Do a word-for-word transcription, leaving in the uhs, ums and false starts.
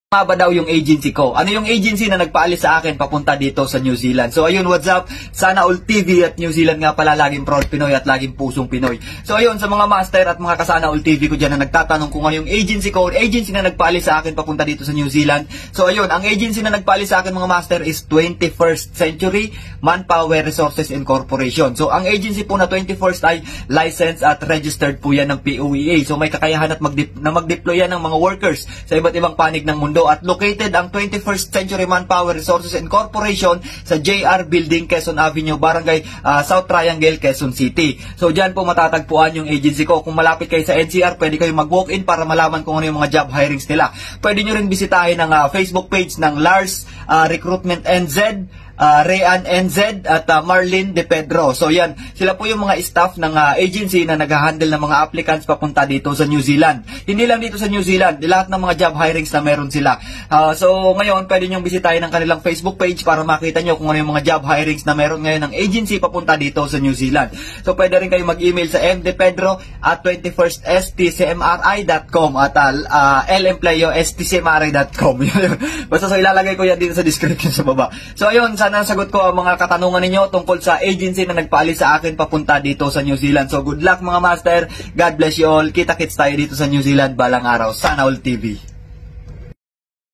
Nga ba daw yung agency ko? Ano yung agency na nagpaalis sa akin papunta dito sa New Zealand? So ayun, what's up? Sana All T V at New Zealand nga pala, laging proud Pinoy at laging pusong Pinoy. So ayun, sa mga master at mga kasana All T V ko dyan na nagtatanong kung ano yung agency ko, agency na nagpaalis sa akin papunta dito sa New Zealand. So ayun, ang agency na nagpaalis sa akin mga master is twenty-first Century Manpower Resources Incorporation. So ang agency po na twenty-first ay licensed at registered po yan ng P O E A. So may kakayahan at magdip na mag-deploy yan ng mga workers sa iba't ibang panig ng mundo. At located ang twenty-first Century Manpower Resources Incorporation sa J R Building, Quezon Avenue, Barangay uh, South Triangle, Quezon City. So dyan po matatagpuan yung agency ko. Kung malapit kayo sa N C R, pwede kayo mag-walk-in para malaman kung ano yung mga job hirings nila. Pwede nyo rin bisitahin ang uh, Facebook page ng Lars uh, Recruitment N Z, Uh, Rayan N Z at uh, Marlene De Pedro. So yan, sila po yung mga staff ng uh, agency na nag-handle ng mga applicants papunta dito sa New Zealand. Hindi lang dito sa New Zealand, lahat ng mga job hirings na meron sila. Uh, so ngayon, pwede nyo bisitahin ang kanilang Facebook page para makita nyo kung ano yung mga job hirings na meron ngayon ng agency papunta dito sa New Zealand. So pwede rin kayo mag-email sa mdepedro at twenty-first s t c m r i dot com at uh, uh, lempleo s t c m r i dot com. Basta so ilalagay ko yan dito sa description sa baba. So ayun, sana sagot ko ang mga katanungan ninyo tungkol sa agency na nagpaalis sa akin papunta dito sa New Zealand. So good luck mga master. God bless you all. Kita-kits tayo dito sa New Zealand balang araw. Sana All T V.